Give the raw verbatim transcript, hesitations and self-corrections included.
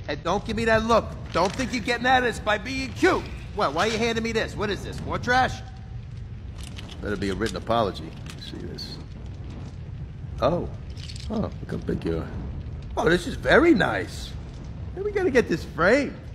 And don't give me that look. Don't think you're getting at us by being cute. Well, why are you handing me this? What is this? More trash? Better be a written apology. Let's see this. Oh. Oh, look how big you are. Oh, this is very nice. We gotta get this framed.